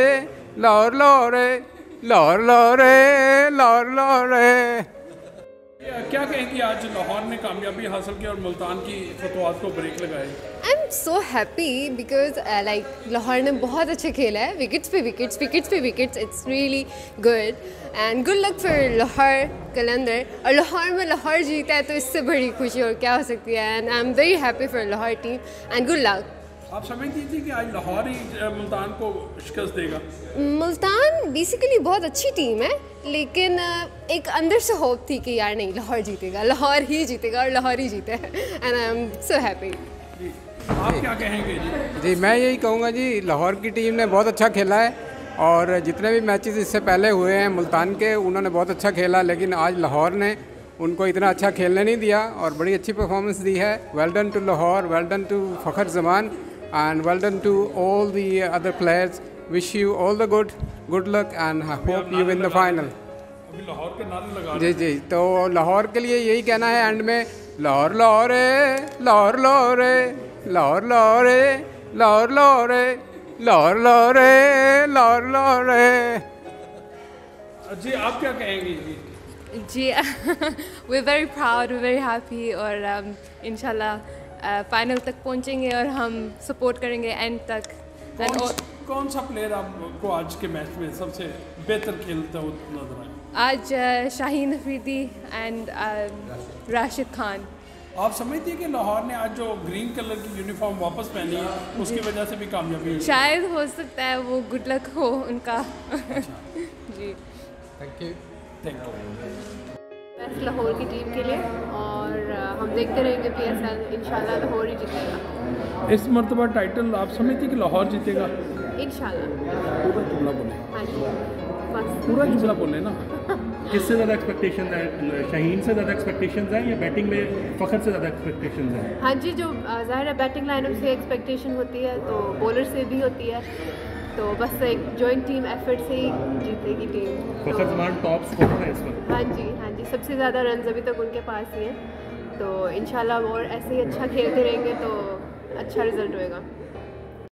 लाहौर लाहौर लाहौर लाहौर लाहौर लाहौर। क्या कहेंगी आज लाहौर ने कामयाबी हासिल की और मुल्तान की फतवात को ब्रेक लगाए? I am so happy because like Lahore ने बहुत अच्छे खेला है, विकेट्स पे विकेट्स, विकेट्स पे wickets. It's really good and good luck for Lahore Qalandar. और लाहौर में लाहौर जीता है तो इससे बड़ी खुशी और क्या हो सकती है। And I am very happy for Lahore team and good luck. आप समझती थी कि आज लाहौर ही मुल्तान को शिकस्त देगा? मुल्तान बेसिकली बहुत अच्छी टीम है, लेकिन एक अंदर से होप थी कि यार नहीं लाहौर जीतेगा, लाहौर ही जीतेगा और लाहौर ही जीते and I am so happy. आप क्या कहेंगे जी? जी मैं यही कहूँगा जी, लाहौर की टीम ने बहुत अच्छा खेला है और जितने भी मैचेस इससे पहले हुए हैं मुल्तान के, उन्होंने बहुत अच्छा खेला, लेकिन आज लाहौर ने उनको इतना अच्छा खेलने नहीं दिया और बड़ी अच्छी परफॉर्मेंस दी है। Well done to Lahore, well done to Fakhar Zaman and well done to all the other players. Wish you all the good luck and hope you win the final. अभी लाहौर के नारे लगा जी जी, तो लाहौर के लिए यही कहना है एंड में, लाहौर लाहौर लाहौर लाहौर लाहौर लाहौर लाहौर लाहौर लाहौर लाहौर लाहौर लाहौर। जी आप क्या कहेंगी जी? जी we're very proud, we're very happy और इंशाल्लाह फाइनल तक पहुंचेंगे और हम सपोर्ट करेंगे एंड तक। कौन सा प्लेयर आपको आज के मैच में सबसे बेहतर खेलता हुआ नजर आया? आज शाहीन अफरीदी एंड राशिद खान। आप समझती हैं कि लाहौर ने आज जो ग्रीन कलर की यूनिफॉर्म वापस पहनी है उसकी वजह से भी कामयाबी है? शायद हो सकता है, वो गुड लक हो उनका। जी थैंक यू। बेस्ट लाहौर की टीम के लिए और हम देखते रहेंगे PSL, इंशाल्लाह लाहौर ही जीतेगा। इस मरतबा टाइटल आप समझती कि लाहौर जीतेगा? इंशाल्लाह। पूरा जुमला बोले। हाँ जी बस पूरा जुमला बोले ना। किससे ज़्यादा एक्सपेक्टेशन है? शाहीन से ज़्यादा एक्सपेक्टेशन है या बैटिंग में फ़खर से ज़्यादा एक्सपेक्टेशन है? हाँ जी, जो ज़ाहिर है बैटिंग लाइनअप से एक्सपेक्टेशन होती है तो बॉलर से भी होती है, तो बस एक जॉइंट टीम एफर्ट से ही जीतेगी team. Fakhar Zaman top scorer है इस वक्त। हाँ जी, सबसे ज़्यादा रन अभी तक उनके पास ही हैं, तो इंशाल्लाह और ऐसे ही अच्छा खेलते रहेंगे तो अच्छा रिजल्ट होएगा।